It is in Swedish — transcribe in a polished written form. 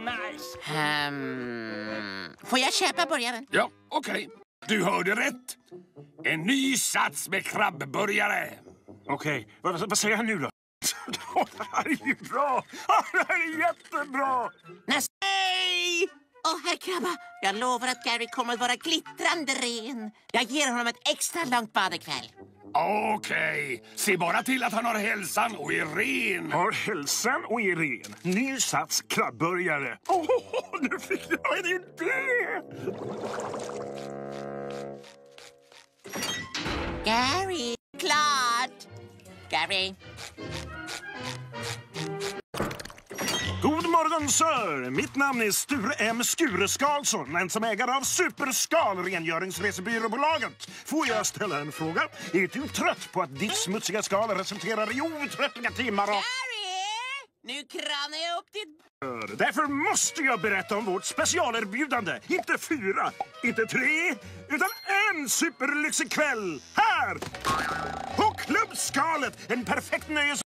nice. Får jag köpa burgaren? Ja, okej. Du hörde rätt. En ny sats med krabbburgare. Okej, vad säger han nu då? Det här är ju bra. Det här är jättebra. Nej! Herr Krabba, jag lovar att Gary kommer att vara glittrande ren. Jag ger honom ett extra långt bad ikväll. Okej, se bara till att han har hälsan och är ren. Har hälsan och är ren. Ny sats krabbburgare. Nu fick jag en idé. Gary, klart! Gary. God morgon, sir! Mitt namn är Sture M. Skureskallsson, en som ägare av Superskal-rengöringsresebyråbolaget. Får jag ställa en fråga? Är du trött på att ditt smutsiga skal resulterar i outtröttliga timmar och... Gary! Nu kranar jag upp ditt... Därför måste jag berätta om vårt specialerbjudande. Inte 4, inte 3, utan en superlyxig kväll. Här! På Klubbskalet! En perfekt nöjes...